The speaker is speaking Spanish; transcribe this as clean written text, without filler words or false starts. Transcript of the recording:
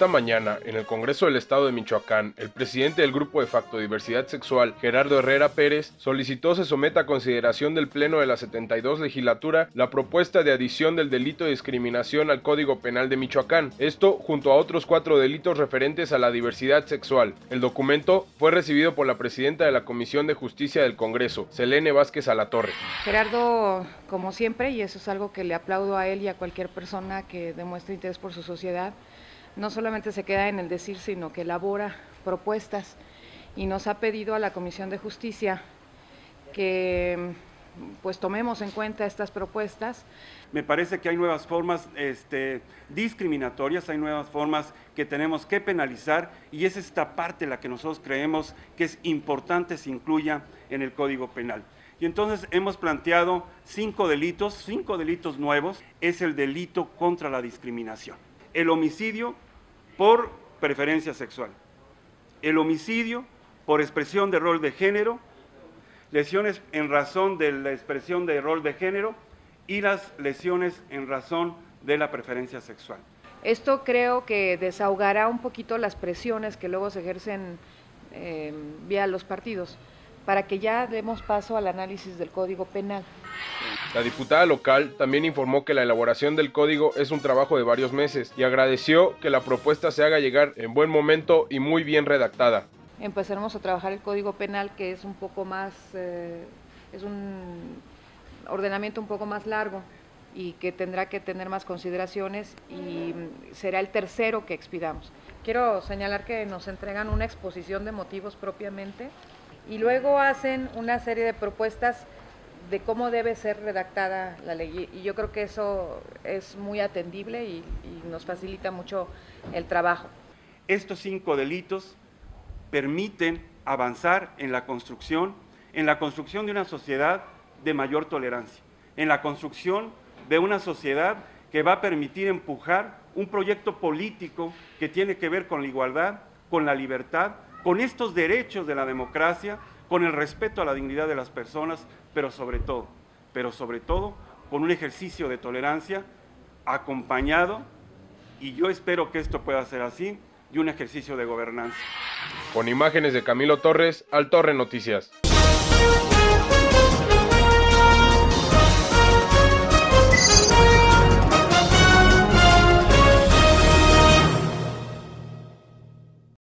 Esta mañana, en el Congreso del Estado de Michoacán, el presidente del Grupo de Facto Diversidad Sexual, Gerardo Herrera Pérez, solicitó se someta a consideración del Pleno de la 72 Legislatura la propuesta de adición del delito de discriminación al Código Penal de Michoacán, esto junto a otros 4 delitos referentes a la diversidad sexual. El documento fue recibido por la presidenta de la Comisión de Justicia del Congreso, Selene Vázquez Alatorre. Gerardo, como siempre, y eso es algo que le aplaudo a él y a cualquier persona que demuestre interés por su sociedad, no solamente se queda en el decir, sino que elabora propuestas y nos ha pedido a la Comisión de Justicia que pues tomemos en cuenta estas propuestas. Me parece que hay nuevas formas discriminatorias, hay nuevas formas que tenemos que penalizar y es esta parte la que nosotros creemos que es importante se incluya en el Código Penal. Y entonces hemos planteado 5 delitos nuevos, es el delito contra la discriminación. El homicidio por preferencia sexual, el homicidio por expresión de rol de género, lesiones en razón de la expresión de rol de género y las lesiones en razón de la preferencia sexual. Esto creo que desahogará un poquito las presiones que luego se ejercen vía los partidos, para que ya demos paso al análisis del Código Penal. La diputada local también informó que la elaboración del código es un trabajo de varios meses y agradeció que la propuesta se haga llegar en buen momento y muy bien redactada. Empezaremos a trabajar el Código Penal, que es un poco más, es un ordenamiento un poco más largo y que tendrá que tener más consideraciones y será el tercero que expidamos. Quiero señalar que nos entregan una exposición de motivos propiamente y luego hacen una serie de propuestas de cómo debe ser redactada la ley y yo creo que eso es muy atendible y nos facilita mucho el trabajo. Estos 5 delitos permiten avanzar en la construcción de una sociedad de mayor tolerancia, en la construcción de una sociedad que va a permitir empujar un proyecto político que tiene que ver con la igualdad, con la libertad, con estos derechos de la democracia, con el respeto a la dignidad de las personas, pero sobre todo, con un ejercicio de tolerancia acompañado, y yo espero que esto pueda ser así, de un ejercicio de gobernanza. Con imágenes de Camilo Torres, Al Torre Noticias.